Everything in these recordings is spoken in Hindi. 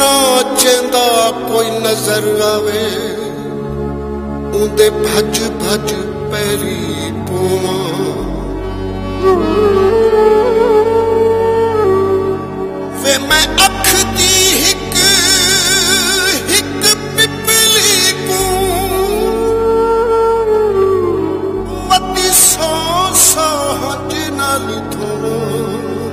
नाचेंदा कोई नजर आवे उंदे भज भज पैरी पोवां वे मैं अख दी हिक हिक पिपली को मती सौ हज नाल धोवां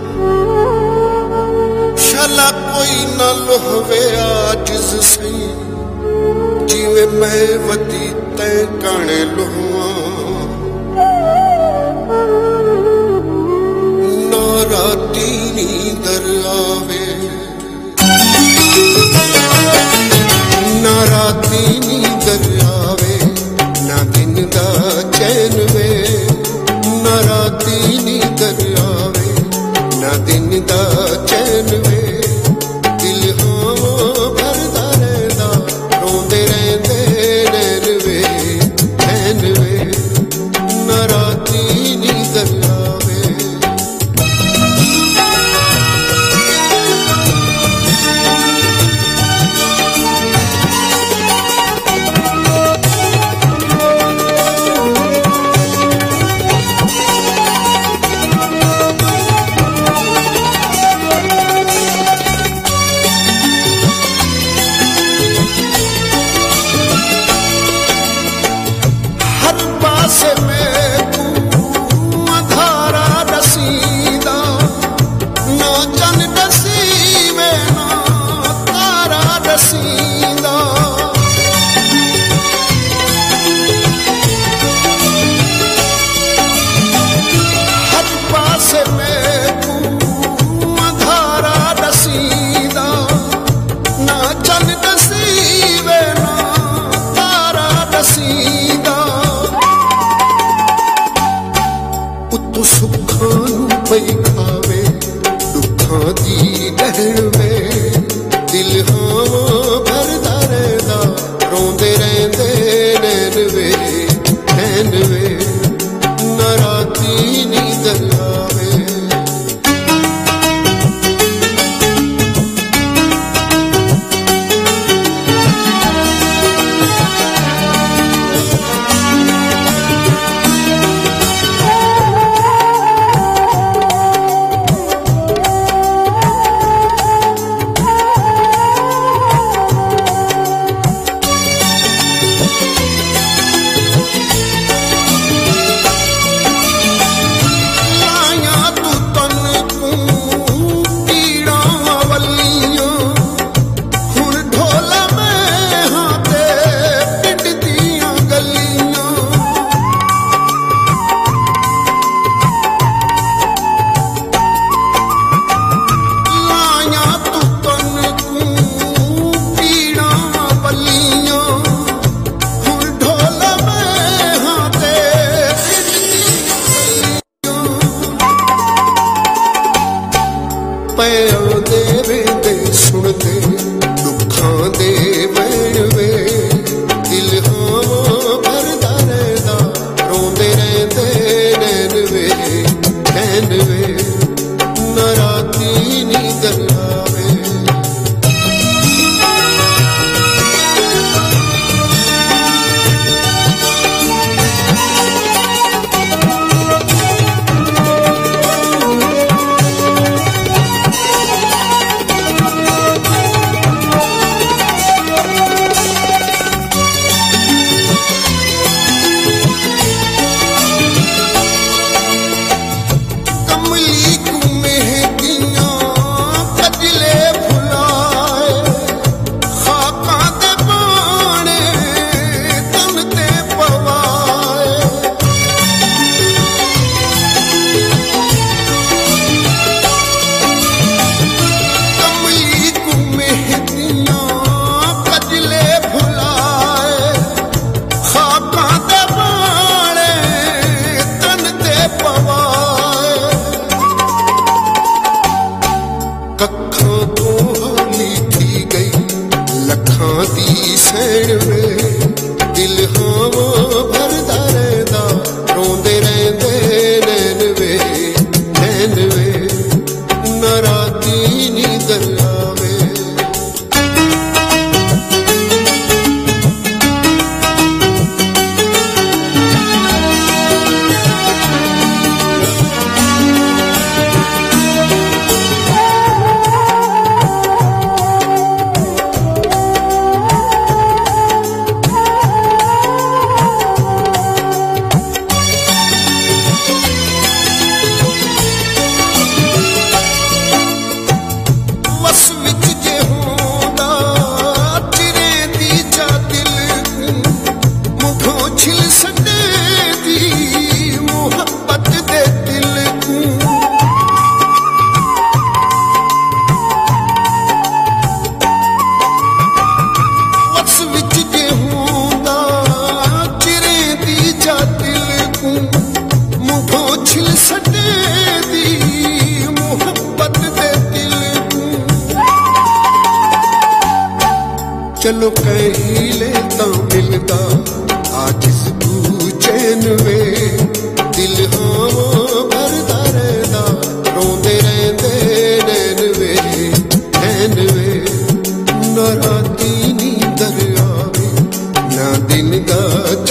शला कोई न लोहवे आजिज़ सही जिवे मैं वती तै काने लोहां ना राती नींदर आवे ना राती नींदर आवे ना दिन दा चैन वे ना राती नींदर आवे ना दिन दा चैन वे दिल हाँ ਚਲੋ ਕਹੀ ਲੈ ਤਾਂ ਮਿਲਦਾ ਆ ਜਿਸ ਚੈਨ ਵੇ ਦਿਲ ਹਾਵਾਂ ਭਰਦਾ ਰਹਿੰਦਾ ਰੋਂਦੇ ਰਹਿੰਦੇ ਨੈਣ ਵੇ ਨਾ ਰਾਤੀ ਨੀਂਦਰ ਆਵੇ ਨਾ ਦਿਨ ਦਾ